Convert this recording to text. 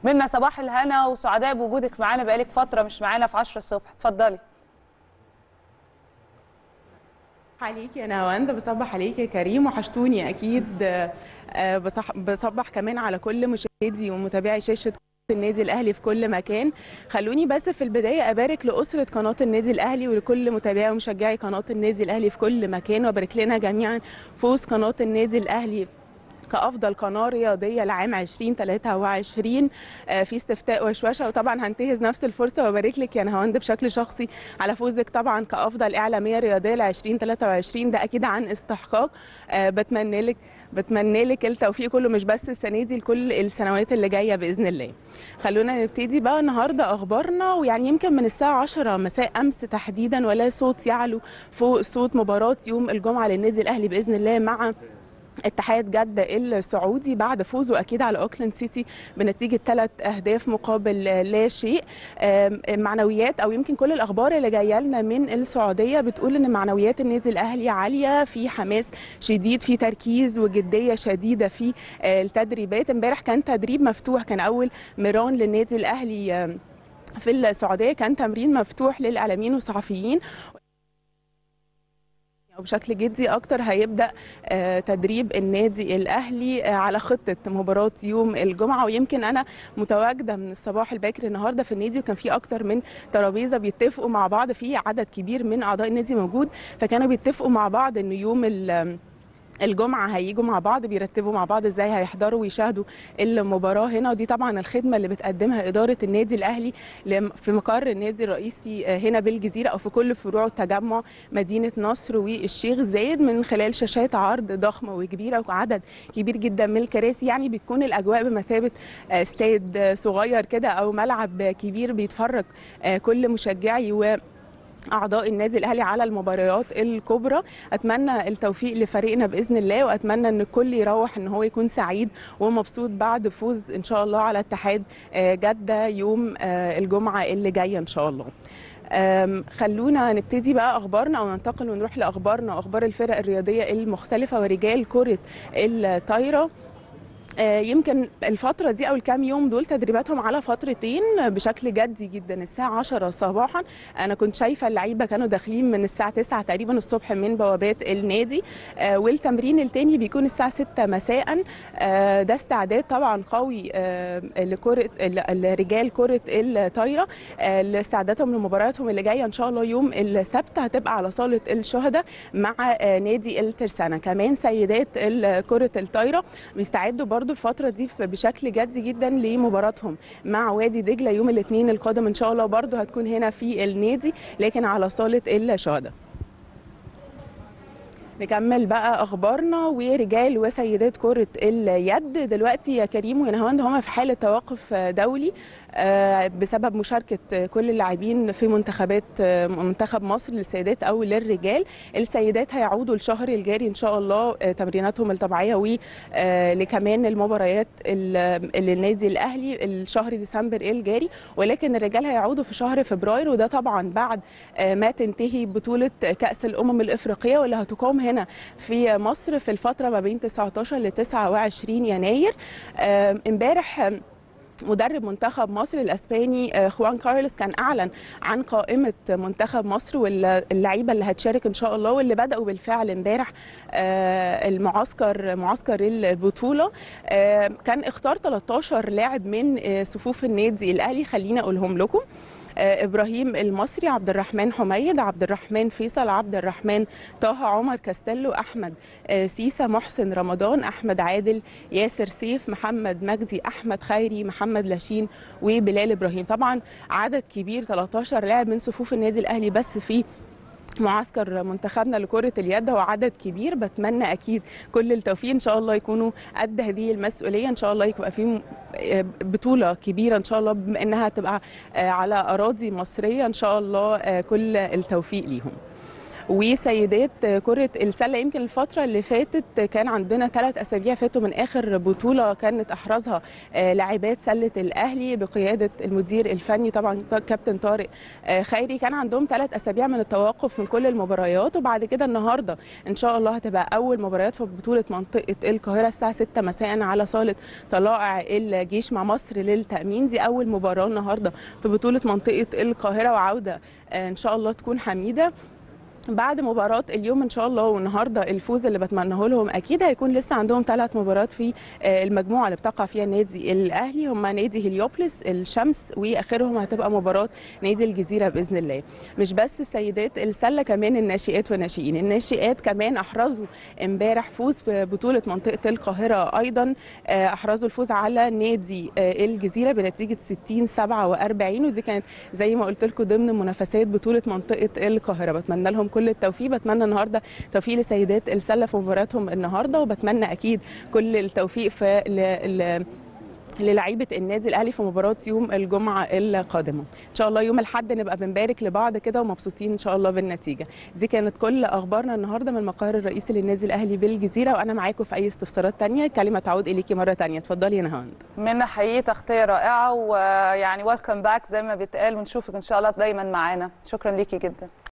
منا صباح الهنا وسعداء بوجودك معانا، بقالك فتره مش معانا في 10 الصبح. اتفضلي. عليكي يا نهاوند، بصبح عليكي يا كريم، وحشتوني اكيد. بصبح كمان على كل مشاهدي ومتابعي شاشه النادي الاهلي في كل مكان. خلوني بس في البدايه ابارك لاسره قناه النادي الاهلي ولكل متابعي ومشجعي قناه النادي الاهلي في كل مكان، وابارك لنا جميعا فوز قناه النادي الاهلي كأفضل قناة رياضية لعام 2023 في استفتاء وشوشة. وطبعا هنتهز نفس الفرصة وبارك لك يا نهاوند بشكل شخصي على فوزك طبعا كأفضل إعلامية رياضية ل 2023. ده أكيد عن استحقاق. بتمنى لك التوفيق كله، مش بس السنة دي، لكل السنوات اللي جاية بإذن الله. خلونا نبتدي بقى النهاردة أخبارنا، ويعني يمكن من الساعة 10 مساء أمس تحديدا ولا صوت يعلو فوق صوت مباراة يوم الجمعة للنادي الأهلي بإذن الله مع اتحاد جدة السعودي بعد فوزه أكيد على أوكلاند سيتي بنتيجة 3 أهداف مقابل لا شيء. معنويات أو يمكن كل الأخبار اللي جاية لنا من السعودية بتقول إن معنويات النادي الأهلي عالية، في حماس شديد، في تركيز وجدية شديدة في التدريبات. امبارح كان تدريب مفتوح، كان أول مران للنادي الأهلي في السعودية، كان تمرين مفتوح للإعلاميين والصحفيين. وبشكل جدي اكتر هيبدا تدريب النادي الاهلي على خطه مباراه يوم الجمعه. ويمكن انا متواجده من الصباح الباكر النهارده في النادي، وكان في اكتر من ترابيزه بيتفقوا مع بعض، في عدد كبير من اعضاء النادي موجود، فكانوا بيتفقوا مع بعض ان يوم الجمعة هيجوا مع بعض، بيرتبوا مع بعض ازاي هيحضروا ويشاهدوا المباراة هنا. ودي طبعا الخدمة اللي بتقدمها إدارة النادي الأهلي في مقر النادي الرئيسي هنا بالجزيرة أو في كل فروع التجمع مدينة نصر والشيخ زايد، من خلال شاشات عرض ضخمة وكبيرة وعدد كبير جدا من الكراسي. يعني بتكون الأجواء بمثابة استاد صغير كده أو ملعب كبير بيتفرج كل مشجعي أعضاء النادي الأهلي على المباريات الكبرى. أتمنى التوفيق لفريقنا بإذن الله، وأتمنى أن الكل يروح أن هو يكون سعيد ومبسوط بعد فوز إن شاء الله على اتحاد جدة يوم الجمعة اللي جاية إن شاء الله. خلونا نبتدي بقى أخبارنا أو ننتقل ونروح لأخبارنا وأخبار الفرق الرياضية المختلفة ورجال كرة الطايرة. يمكن الفترة دي أو الكام يوم دول تدريباتهم على فترتين بشكل جدي جدا. الساعة 10 صباحا أنا كنت شايفة اللعيبة كانوا داخلين من الساعة 9 تقريبا الصبح من بوابات النادي، والتمرين التاني بيكون الساعة 6 مساء. ده استعداد طبعا قوي لكرة الرجال كرة الطايرة، لاستعدادهم لمبارياتهم اللي جاية إن شاء الله يوم السبت، هتبقى على صالة الشهداء مع نادي الترسانة. كمان سيدات كرة الطايرة بيستعدوا برضو الفترة دي بشكل جدي جدا لمباراتهم مع وادي دجلة يوم الاثنين القادم ان شاء الله، برضو هتكون هنا في النادي لكن على صالة الشهداء. نكمل بقى اخبارنا ورجال وسيدات كرة اليد. دلوقتي يا كريم ويا نهاوند هما في حالة توقف دولي بسبب مشاركة كل اللاعبين في منتخب مصر للسيدات أو للرجال. السيدات هيعودوا الشهر الجاري إن شاء الله تمريناتهم الطبيعية ولكمان المباريات للنادي الأهلي الشهر ديسمبر الجاري، ولكن الرجال هيعودوا في شهر فبراير، وده طبعا بعد ما تنتهي بطولة كأس الأمم الإفريقية واللي هتقام هنا في مصر في الفترة ما بين 19 ل 29 يناير. امبارح مدرب منتخب مصر الاسباني خوان كارلوس كان اعلن عن قائمه منتخب مصر واللعيبه اللي هتشارك ان شاء الله، واللي بداوا بالفعل امبارح معسكر البطوله. كان اختار 13 لاعب من صفوف النادي الاهلي، خلينا اقولهم لكم: ابراهيم المصري، عبد الرحمن حميد، عبد الرحمن فيصل، عبد الرحمن طه، عمر كاستيلو، احمد سيسا، محسن رمضان، احمد عادل، ياسر سيف، محمد مجدي، احمد خيري، محمد لاشين وبلال ابراهيم. طبعا عدد كبير 13 لاعب من صفوف النادي الاهلي بس في معسكر منتخبنا لكرة اليد، هو عدد كبير. بتمنى أكيد كل التوفيق، إن شاء الله يكونوا قد هذه المسؤولية، إن شاء الله يبقى في بطولة كبيرة إن شاء الله بما إنها تبقى على أراضي مصرية، إن شاء الله كل التوفيق ليهم. وسيدات كرة السلة يمكن الفترة اللي فاتت كان عندنا 3 أسابيع فاتوا من آخر بطولة كانت أحرزها لاعبات سلة الأهلي بقيادة المدير الفني طبعا كابتن طارق خيري. كان عندهم 3 أسابيع من التوقف من كل المباريات، وبعد كده النهارده إن شاء الله هتبقى أول مباريات في بطولة منطقة القاهرة الساعة 6 مساء على صالة طلائع الجيش مع مصر للتأمين. دي أول مباراة النهارده في بطولة منطقة القاهرة، وعودة إن شاء الله تكون حميدة. بعد مباراة اليوم ان شاء الله والنهارده الفوز اللي بتمناه لهم، اكيد هيكون لسه عندهم 3 مباريات في المجموعه اللي بتقع فيها النادي الاهلي، هم نادي هليوبلس، الشمس، واخرهم هتبقى مباراه نادي الجزيره باذن الله. مش بس سيدات السله، كمان الناشئات والناشئين. الناشئات كمان احرزوا امبارح فوز في بطوله منطقه القاهره، ايضا احرزوا الفوز على نادي الجزيره بنتيجه 60-47، ودي كانت زي ما قلت لكم ضمن منافسات بطوله منطقه القاهره. بتمنى لهم كل التوفيق، بتمنى النهارده توفيق لسيدات السله في مباراتهم النهارده، وبتمنى اكيد كل التوفيق في للاعيبه النادي الاهلي في مباراه يوم الجمعه القادمه. ان شاء الله يوم الاحد نبقى بنبارك لبعض كده ومبسوطين ان شاء الله بالنتيجه. دي كانت كل اخبارنا النهارده من المقر الرئيسي للنادي الاهلي بالجزيره، وانا معاكم في اي استفسارات ثانيه. الكلمه تعود اليكي مره ثانيه، اتفضلي يا نهاند. منى حقيقي تغطيه رائعه، ويعني ويلكم باك زي ما بيتقال، ونشوفك ان شاء الله دايما معانا. شكرا ليكي جدا.